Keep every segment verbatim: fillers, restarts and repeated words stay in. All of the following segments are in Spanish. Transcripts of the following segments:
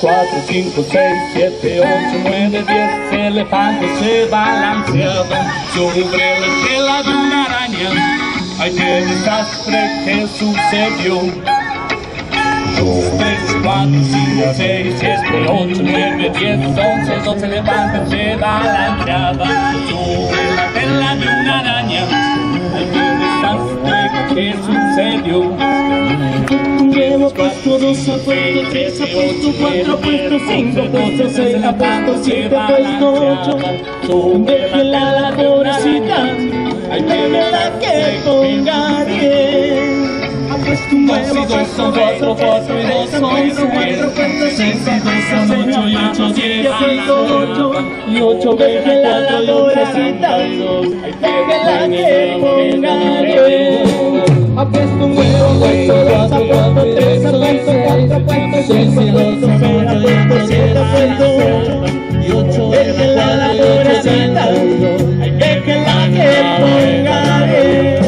cuatro, cinco, seis, siete, ocho, nueve, diez elefantes se balanceaban sobre la tela de una araña. ¡Ay, qué desastre que sucedió! Dos, tres, cuatro, cinco, seis, siete, ocho, nueve, diez, once, doce elefantes se balanceaban sobre la tela de una araña. ¡Ay, qué desastre que sucedió! Llevo puesto dos apuesto, tres apuesto, cuatro apuesto, cinco apuesto, seis apuesto, siete apuesto, ocho. Déjela la pobrecita, ay, déjela que ponga diez. Apuesto un huevo, apuesto cuatro, cuatro y dos, once, cuatro apuesto, seis apuesto, seis y ocho, diez apuesto, ocho y ocho. Déjela la pobrecita, ay, déjela que ponga diez. Apuesto un huevo, apuesto dos, apuesto tres, apuesto cuatro, apuesto cinco, apuesto seis, apuesto siete, apuesto ocho y ocho. Déjela la pobrecita, ay, déjela que ponga diez.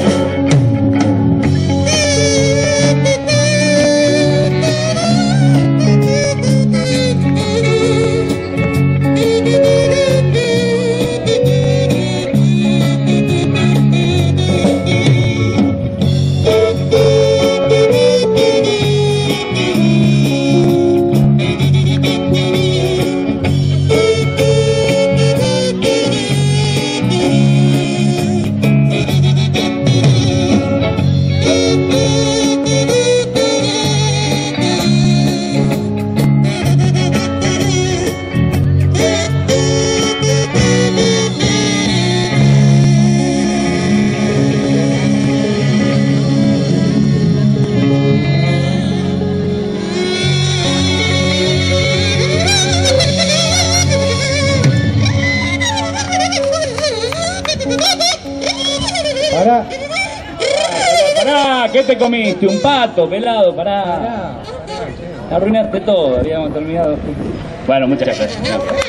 Pará. Pará, ¿qué te comiste? Un pato, pelado, pará. Arruinaste todo, habíamos terminado. Bueno, muchas gracias.